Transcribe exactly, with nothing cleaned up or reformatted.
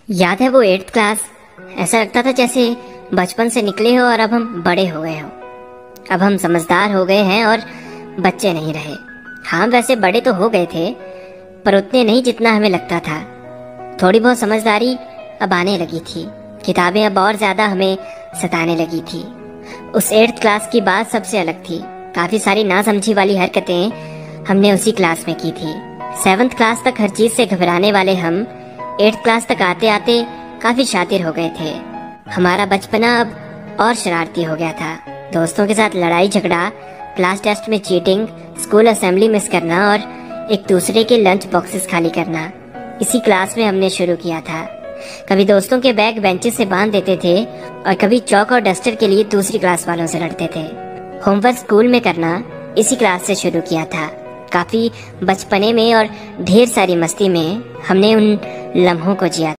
याद है वो एट्थ क्लास। ऐसा लगता था जैसे बचपन से निकले हो और अब हम बड़े हो गए हो। अब हम समझदार हो गए हैं और बच्चे नहीं रहे। हाँ, वैसे बड़े तो हो गए थे, पर उतने नहीं जितना हमें लगता था। थोड़ी बहुत समझदारी अब आने लगी थी। किताबें अब और ज्यादा हमें सताने लगी थी। उस एट्थ क्लास की बात सबसे अलग थी। काफी सारी नासमझी वाली हरकतें हमने उसी क्लास में की थी। सेवन्थ क्लास तक हर चीज से घबराने वाले हम एट्थ क्लास तक आते आते काफी शातिर हो गए थे। हमारा बचपना अब और शरारती हो गया था। दोस्तों के साथ लड़ाई झगड़ा, क्लास टेस्ट में चीटिंग, स्कूल असेंबली मिस करना और एक दूसरे के लंच बॉक्सेस खाली करना, इसी क्लास में हमने शुरू किया था। कभी दोस्तों के बैग बेंचेस से बांध देते थे और कभी चौक और डस्टर के लिए दूसरी क्लास वालों से लड़ते थे। होमवर्क स्कूल में करना इसी क्लास से शुरू किया था। काफी बचपने में और ढेर सारी मस्ती में हमने उन लम्हों को जिया।